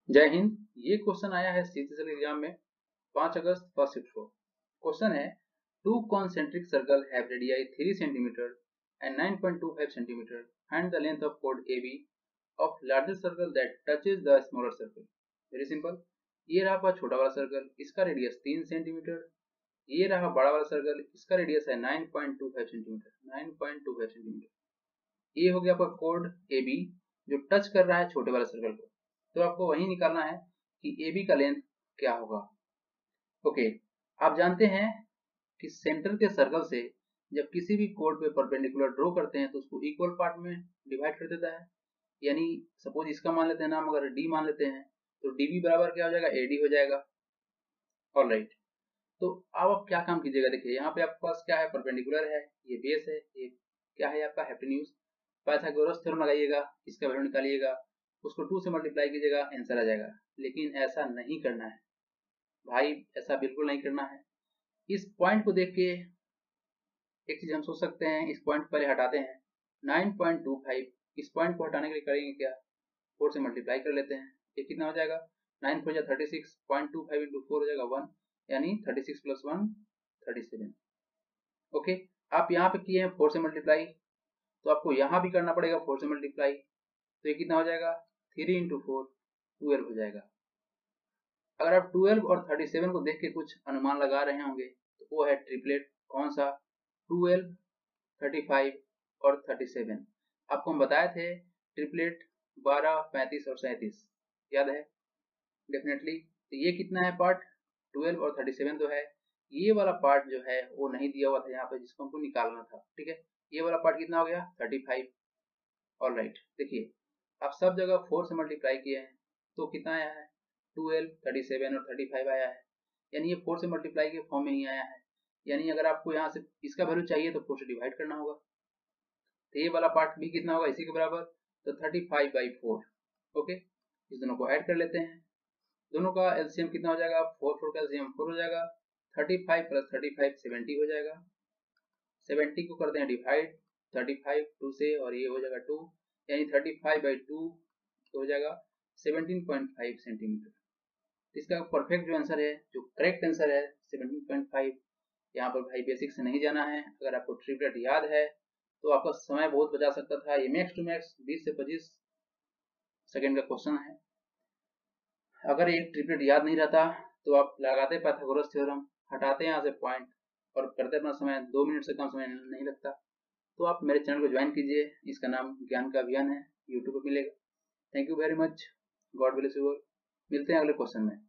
जय हिंद। ये क्वेश्चन आया है सीजीएल एग्जाम में 5 अगस्त फर्स्ट शिफ्ट को। क्वेश्चन है two concentric circle have radii 3 centimetre and 9.25 centimetre find the length of कोड AB of larger circle that touches the smaller circle. Very simple. ये रहा आपका छोटा वाला सर्कल, इसका रेडियस 3 सेंटीमीटर। ये रहा बड़ा वाला सर्कल, इसका रेडियस है 9.25 सेंटीमीटर। 9.25 सेंटीमीटर। ये हो गया आपका कोड AB जो टच कर रहा है छोटे वाले सर्कल को। तो आपको वही निकालना है कि AB का लेंथ क्या होगा। ओके, आप जानते हैं कि सेंटर के सर्कल से जब किसी भी कोड पे परपेंडिकुलर ड्रॉ करते हैं तो उसको इक्वल पार्ट में डिवाइड कर देता है। यानी सपोज इसका मान लेते हैं नाम, अगर D मान लेते हैं तो DB बराबर क्या हो जाएगा, AD हो जाएगा। ऑलराइट, तो आप क्या काम कीजिएगा, देखिए यहाँ पे आपके पास क्या है, परपेंडिकुलर है, ये बेस है, ये क्या है आपका हाइपोटेन्यूज। पाइथागोरस थ्योरम लगाइएगा, इसका वैल्यू निकालिएगा, उसको 2 से मल्टीप्लाई कीजिएगा, आंसर आ जाएगा। लेकिन ऐसा नहीं करना है भाई, ऐसा बिल्कुल नहीं करना है। इस पॉइंट को देख के एक चीज हम सोच सकते हैं, इस पॉइंट को पहले हटाते हैं। 9.25, इस पॉइंट को हटाने के लिए करेंगे क्या, 4 से मल्टीप्लाई कर लेते हैं। ये कितना हो जाएगा, 9 4 36, 0.25 इंटू 4 हो जाएगा 1, यानी 36 प्लस 1 37। ओके, आप यहाँ पे किए हैं 4 से मल्टीप्लाई, तो आपको यहाँ भी करना पड़ेगा 4 से मल्टीप्लाई। तो ये कितना हो जाएगा, 3 इंटू 4 12 हो जाएगा। अगर आप 12 और 37 को देख के कुछ अनुमान लगा रहे होंगे तो वो है ट्रिपलेट। कौन सा, 12, 35 और 37। आपको हम बताए थे ट्रिपलेट 12, 35 और 37, याद है डेफिनेटली। तो ये कितना है पार्ट, 12 और 37 तो है। ये वाला पार्ट जो है वो नहीं दिया हुआ था यहाँ पे, जिसको हमको निकालना था। ठीक है, ये वाला पार्ट कितना हो गया, 35। ऑलराइट, देखिए आप सब जगह 4 से मल्टीप्लाई किए हैं तो कितना आया है, 12, 37 और 35 आया है। यानी ये 4 से मल्टीप्लाई के फॉर्म में ही आया है। यानी अगर आपको यहाँ से इसका वैल्यू चाहिए तो 4 से डिवाइड करना होगा। तो ये वाला पार्ट भी कितना होगा, इसी के बराबर, तो 35/4। ओके, इस दोनों को ऐड कर लेते हैं। दोनों का एलसीएम कितना हो जाएगा, 4 4 का एलसीएम 4 हो जाएगा। 35 प्लस 35 70 हो जाएगा। 70 को करते हैं डिवाइड 35 2 से, और ये हो जाएगा 2, यानी 35/2 हो जाएगा 17.5 सेंटीमीटर। इसका परफेक्ट जो आंसर है, जो करेक्ट आंसर है 17.5। यहाँ पर भाई बेसिक से नहीं जाना है। अगर आपको ट्रिपलेट याद है तो आपका समय बहुत बचा सकता था। ये मैक्स टू मैक्स 20 से 25 सेकेंड का क्वेश्चन है। अगर एक ट्रिपलेट याद नहीं रहता तो आप लगाते पाइथागोरस थ्योरम, हटाते यहाँ से पॉइंट और करते अपना समय, 2 मिनट से कम समय नहीं लगता। तो आप मेरे चैनल को ज्वाइन कीजिए, इसका नाम ज्ञान का अभियान है, यूट्यूब पर मिलेगा। Thank you very much, god bless you all. मिलते हैं अगले क्वेश्चन में।